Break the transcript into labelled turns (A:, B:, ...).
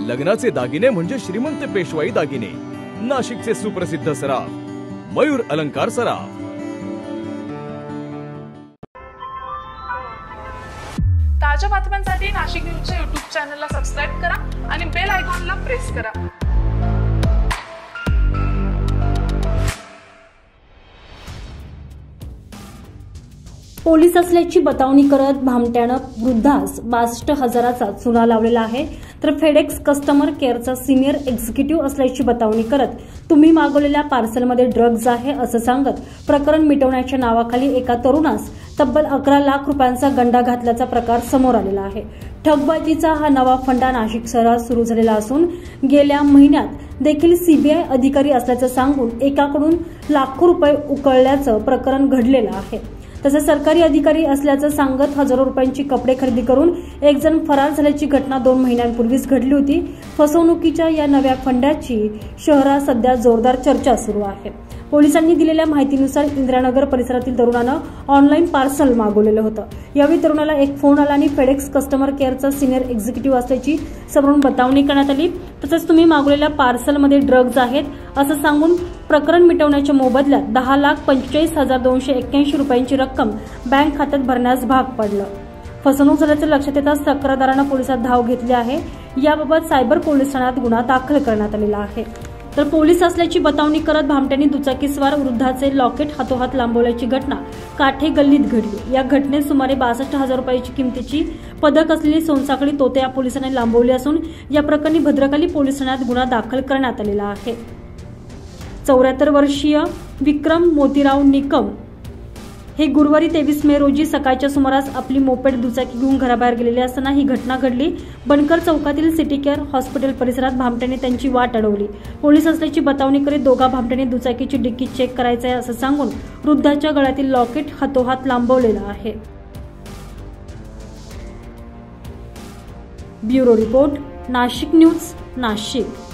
A: लग्नाचे दागिने म्हणजे श्रीमंत पेशवाई दागिने, नाशिकचे सुप्रसिद्ध सराफ मयूर अलंकार सराफ।
B: ताज्या बातम्यांसाठी नाशिक न्यूजच्या YouTube चॅनलला सबस्क्राइब करा आणि बेल आयकॉनला प्रेस करा।
C: पोलीस असल्याची बतावणी करत भामट्यानं वृद्धास 62,000चा चुना लावलेला आहे, तर फेडेक्स कस्टमर केअरचा सिनियर एक्झिक्युटिव्ह असल्याची बतावणी करत तुम्ही मागवलेल्या पार्सलमध्ये ड्रग्ज आहे असं सांगत प्रकरण मिटवण्याच्या नावाखाली एका तरुणास तब्बल 11 लाख रुपयांचा गंडा घातल्याचा प्रकार समोर आलेला आहे। ठगबाजीचा हा नवा फंडा नाशिक शहरात सुरू झालेला असून गेल्या महिन्यात देखील सीबीआय अधिकारी असल्याचं सांगून एकाकडून लाखो रुपये उकळल्याचं प्रकरण घडलेलं आहे। तसेच सरकारी अधिकारी असल्याचं सांगत हजारो रुपयांची कपडे खरेदी करून एक जण फरार झाल्याची घटना 2 महिन्यांपूर्वीच घडली होती। फसवणुकीच्या या नव्या फंडाची शहरात सध्या जोरदार चर्चा सुरू आहे। पोलिसांनी दिलेल्या माहितीनुसार इंदिरानगर परिसरातील तरुणानं ऑनलाईन पार्सल मागवलेलं होतं। यावेळी तरुणाला एक फोन आला आणि फेडेक्स कस्टमर केअरचा सिनियर एक्झिक्युटिव्ह असल्याची समोरून बतावणी करण्यात आली। तसंच तुम्ही मागवलेल्या पार्सलमध्ये ड्रग्ज आहेत असं सांगून प्रकरण मिटवण्याच्या मोबदल्यात 10,45,281 रुपयांची रक्कम बँक खात्यात भरण्यास भाग पडलं। फसवणूक झाल्याचं लक्षात येताच तक्रारदारानं पोलिसात धाव घेतली आहे। याबाबत सायबर पोलीस ठाण्यात गुन्हा दाखल करण्यात आलेला आहे। तर पोलीस असल्याची बतावणी करत भामट्यांनी दुचाकीस्वार वृद्धाचे लॉकेट हातोहात लांबवल्याची घटना काठे गल्लीत घडली। या घटनेत सुमारे 62,000 रुपयाची किमतीची पदक असलेली सोनसाखळी तोते या पोलिसांनी लांबवली असून या प्रकरणी भद्रकाली पोलीस ठाण्यात गुन्हा दाखल करण्यात आलेला आहे। 74 वर्षीय विक्रम मोतीराव निकम हे गुरुवारी 23 मे रोजी सकाळच्या सुमारास आपली मोपेड दुचाकी घेऊन घराबाहेर गेलेले असताना ही घटना घडली। बनकर चौकातील सिटी केअर हॉस्पिटल परिसरात भामट्याने त्यांची वाट अडवली। पोलीस असल्याची बतावणी करीत दोघा भामट्याने दुचाकीची डिक्की चेक करायचं आहे असं सांगून वृद्धाच्या गळ्यातील लॉकेट हातोहात लांबवलेलं आहे। Bureau report, Nashik news, Nashik.